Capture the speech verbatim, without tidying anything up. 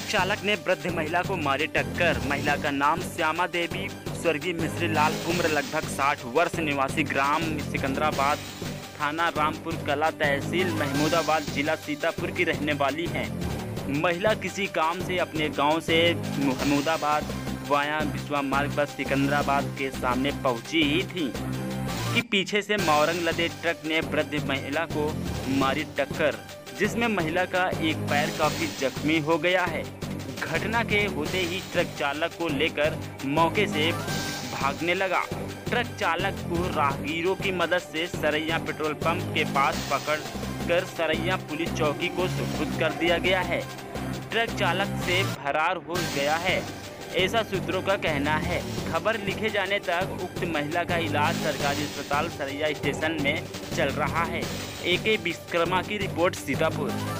चालक ने वृद्ध महिला को मारी टक्कर। महिला का नाम श्यामा देवी स्वर्गीय मिश्री लाल, उम्र लगभग साठ वर्ष, निवासी ग्राम सिकंदराबाद, थाना रामपुर कला, तहसील महमूदाबाद, जिला सीतापुर की रहने वाली है। महिला किसी काम से अपने गांव से महमूदाबाद वाया बिस्वा मार्ग पर सिकंदराबाद के सामने पहुंची ही थी कि पीछे से मौरंग लदे ट्रक ने वृद्ध महिला को मारी टक्कर, जिसमें महिला का एक पैर काफी जख्मी हो गया है। घटना के होते ही ट्रक चालक को लेकर मौके से भागने लगा। ट्रक चालक को राहगीरों की मदद से सरैया पेट्रोल पंप के पास पकड़कर सरैया पुलिस चौकी को सुपुर्द कर दिया गया है। ट्रक चालक से फरार हो गया है, ऐसा सूत्रों का कहना है। खबर लिखे जाने तक उक्त महिला का इलाज सरकारी अस्पताल सरैया स्टेशन में चल रहा है। ए के विश्वकर्मा की रिपोर्ट, सीतापुर।